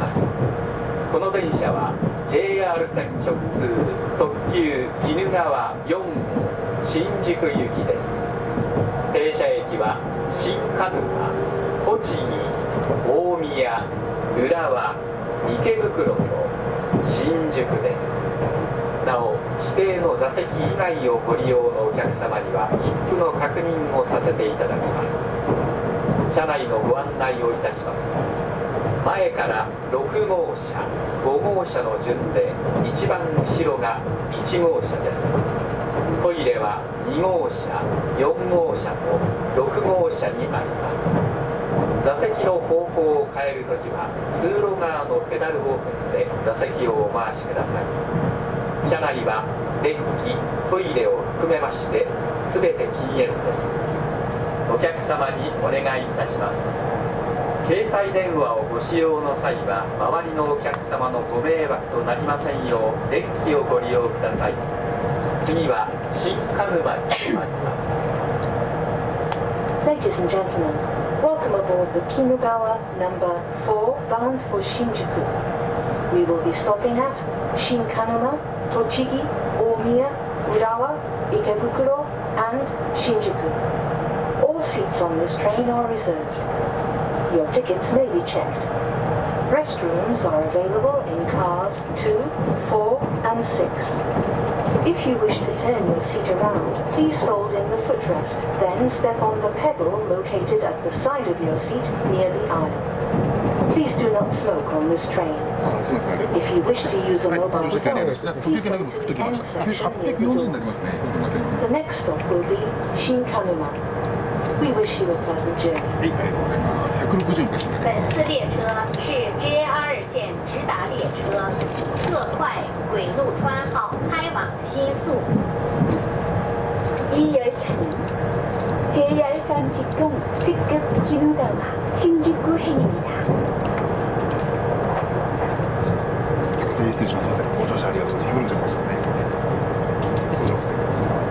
ます。この電車は JR 線直通特急鬼怒川4号新宿行きです。停車駅は新鹿沼、栃木、大宮、浦和、池袋と新宿です。なお、指定の座席以外をご利用のお客様には切符の確認をさせていただきます。車内のご案内をいたします。前から6号車、5号車の順で一番後ろが1号車です。トイレは2号車、4号車と6号車にあります。座席の方向を変えるときは通路側のペダルを踏んで座席をお回しください。車内は電気、トイレを含めまして全て禁煙です。お客様にお願いいたします。携帯電話をご使用の際は周りのお客様のご迷惑となりませんよう電気をご利用ください。次は新鹿沼に参ります。 Ladies and gentlemen, welcome aboard the Kinugawa number 4 bound for Shinjuku. We will be stopping at Shinkanuma, Tochigi, Omiya, Urawa, Ikebukuro, and Shinjuku. All seats on this train are reserved. Your tickets may be checked. Restrooms are available in cars 2, 4, and 6. If you wish to turn your seat around, please fold in the footrest, then step on the pebble located at the side of your seat near the aisle. Please do not smoke on this train. If you wish to use a mobile phone, please go to the end section near the doors. The next stop will be Shinkanuma. We wish you a pleasant journey. 本次列车是 JR 线直达列车，特快轨路川号开往新宿。이 열차는 JR 선직동 특급 기누가와 신주쿠행입니다. 失礼します。すみません。ご乗車ありがとうございます。160番ですね。ご乗車ください。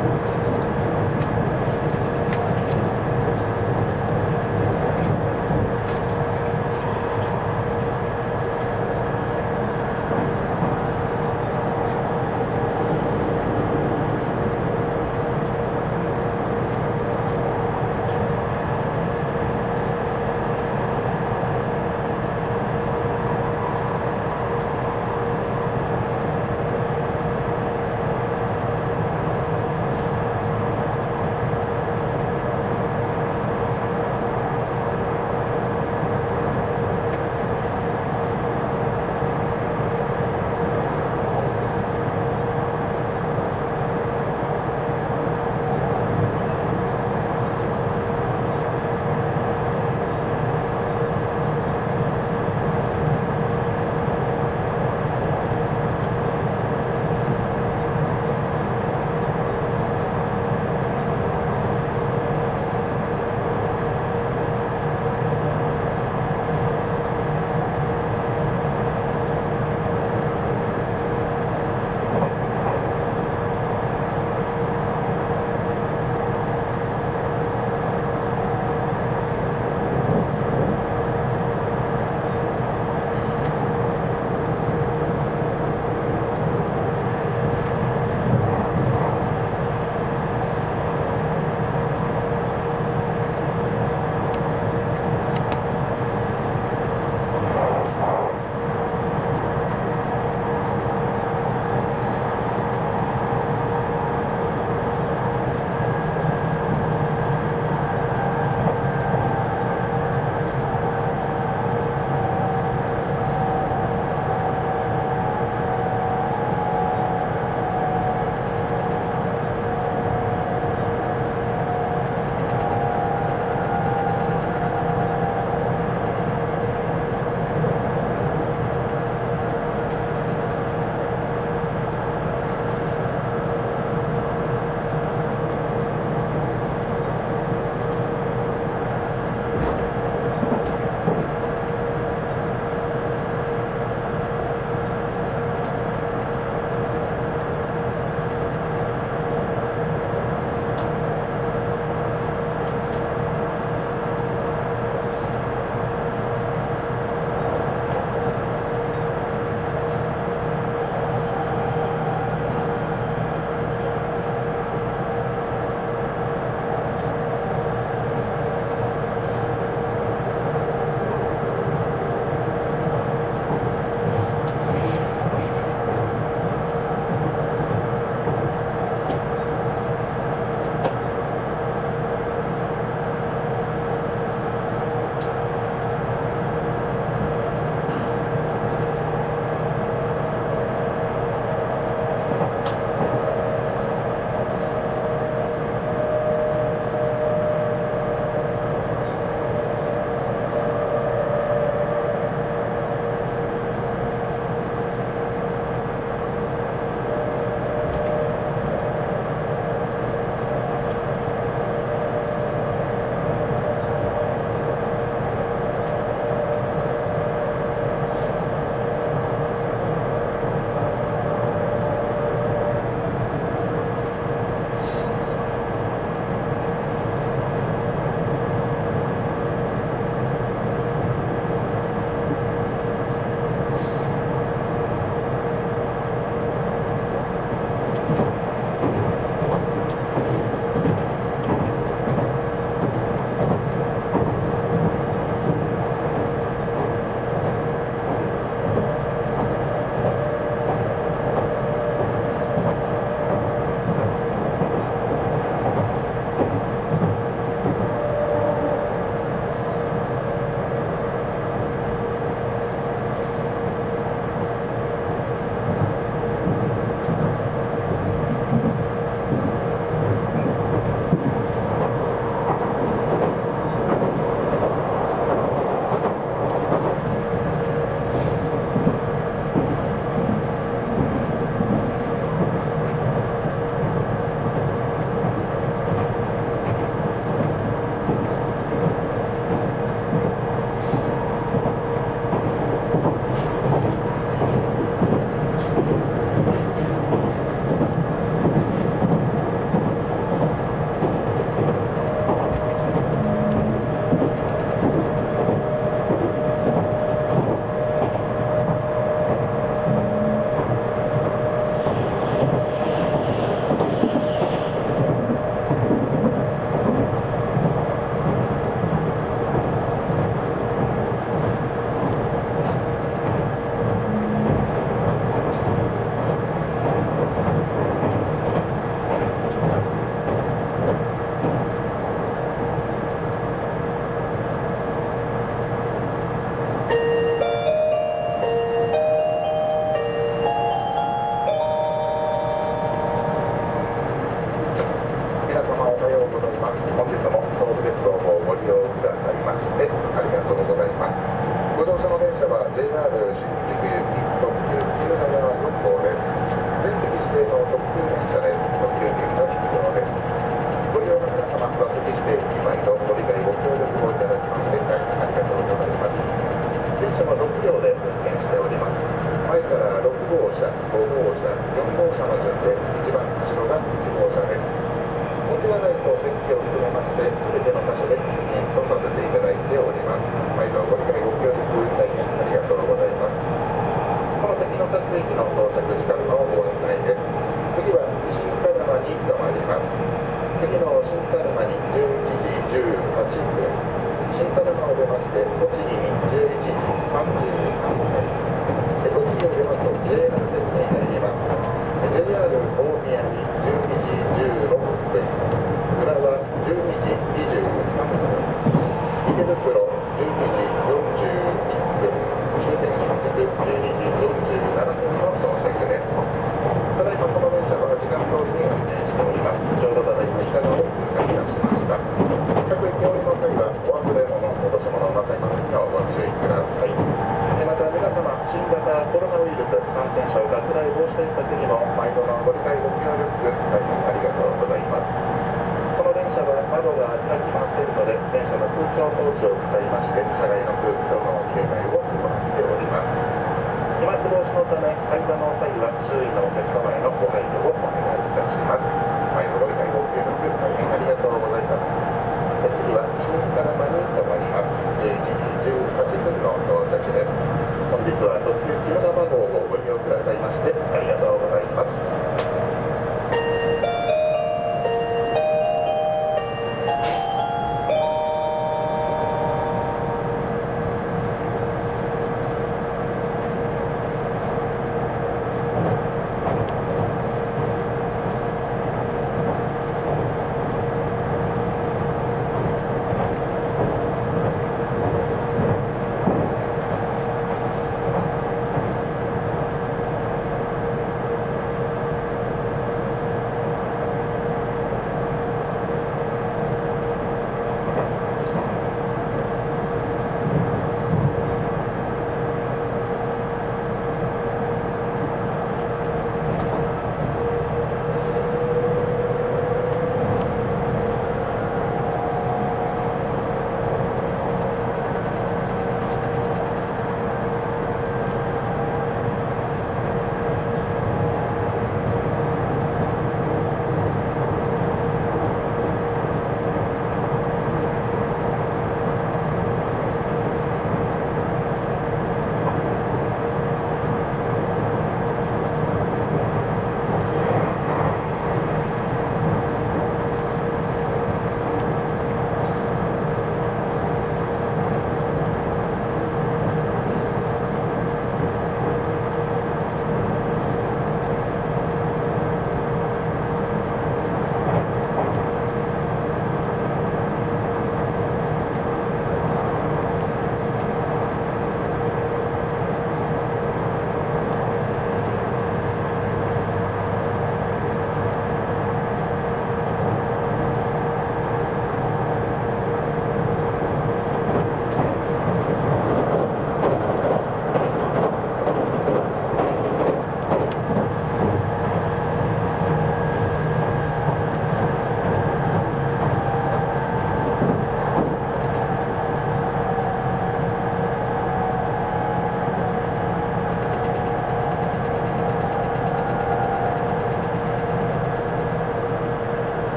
駅の到着時間のご案内です。次は新鹿沼に停まります。次の新鹿沼に11時18分、新鹿沼を出まして栃木に11時33分、栃木を出ますと JR 線に入ります。JR 大宮に12時16分、浦和12時23分、池袋12時41分、終点近く12時47分の到着です。ただいまこの電車は時間通りに運転しております。ちょうどただいま伊香川を通過いたしました。各駅降りの際はお忘れ物、落とし物なさいませんようご注意ください。また皆様、新型コロナウイルス感染症拡大防止対策にも毎度のご理解ご協力大変ありがとうございます。この電車は窓が開きませんので、電車の空調装置を使いまして車内の空気との入れ替えを行っております。飛沫防止のため会話の際は周囲のお客様へのご配慮をお願いいたします。毎度ご理解ご協力大変ありがとうございます。次は新鹿沼に停まります。11時18分の到着です。本日は特急きぬがま号をご利用くださいましてありがとうございます。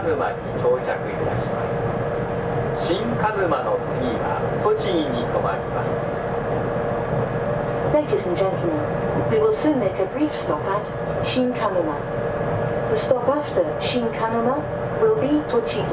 沼に到着いたします。新鹿沼の次は栃木に停まります。 Ladies and gentlemen, we will soon make a brief stop at Shinkanuma. The stop after Shinkanuma will be Tochigi.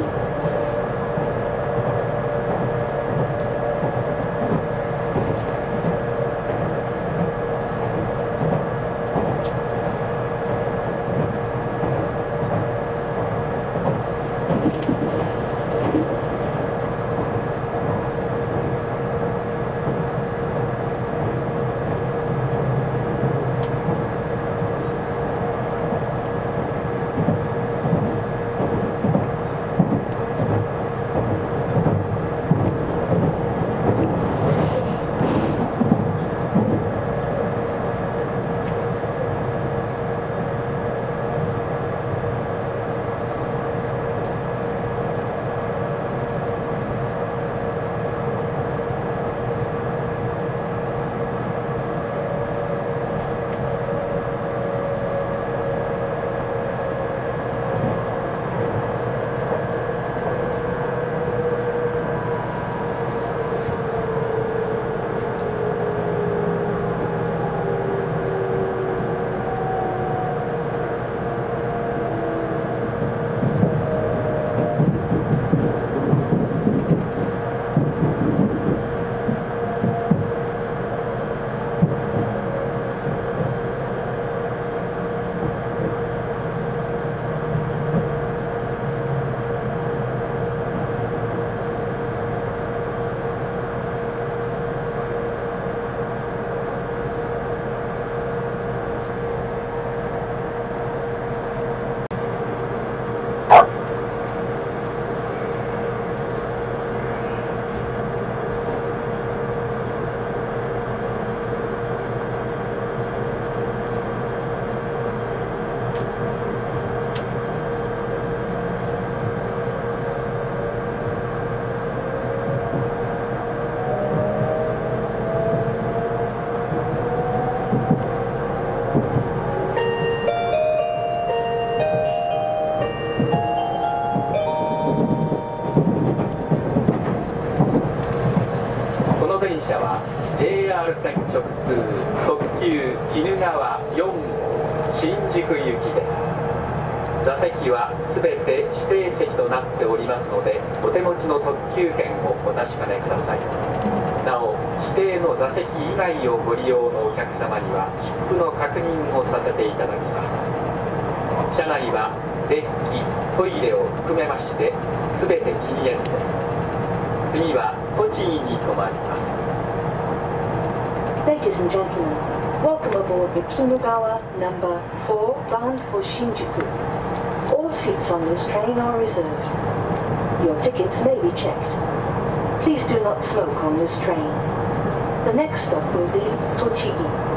車は JR 線直通特急鬼怒川4号新宿行きです。座席はすべて指定席となっておりますので、お手持ちの特急券をお確かめください。なお、指定の座席以外をご利用のお客様には切符の確認をさせていただきます。車内はデッキ、トイレを含めましてすべて禁煙です。次は栃木に停まります。 Ladies and gentlemen, welcome aboard the Kinugawa number 4 bound for Shinjuku. All seats on this train are reserved. Your tickets may be checked. Please do not smoke on this train. The next stop will be Tochigi.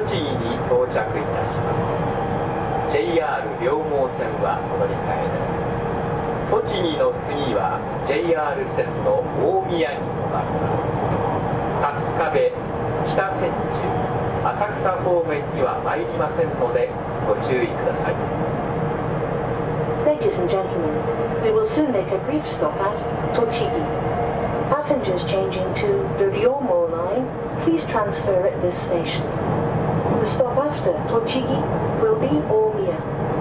栃木に到着いたします。 JR 両毛線はお乗り換えです。栃木の次は JR 線の大宮に止まります。春日部、北千住、浅草方面には参りませんのでご注意ください。 Ladies and gentlemen, we will soon make a brief stop at Tochigi. Passengers changing to the Ryomo line, please transfer at this station. The stop after Tochigi will be Omiya.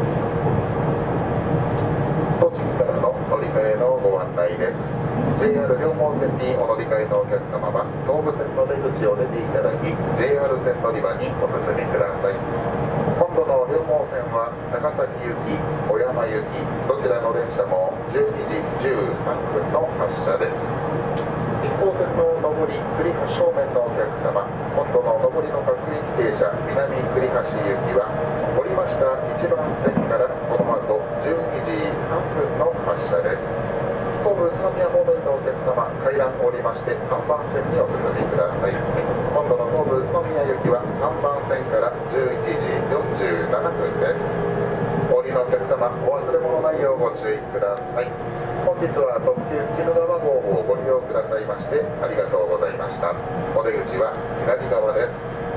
栃木からの乗り換えのご案内です。 JR 両毛線にお乗り換えのお客様は東武線の出口を出ていただき JR 線乗り場にお進みください。今度の両毛線は高崎行き、小山行きどちらの電車も12時13分の発車です。一方線の上り栗橋方面のお客様、今度の上りの各駅停車南栗橋行きは降りました1番線からこの後12時3分の発車です。東武宇都宮方面のお客様、階段を降りまして3番線にお進みください。今度の東武宇都宮行きは3番線から11時47分です。お降りのお客様、お忘れ物ないようご注意ください。本日は特急鬼怒川号をご利用くださいましてありがとうございました。お出口は左側です。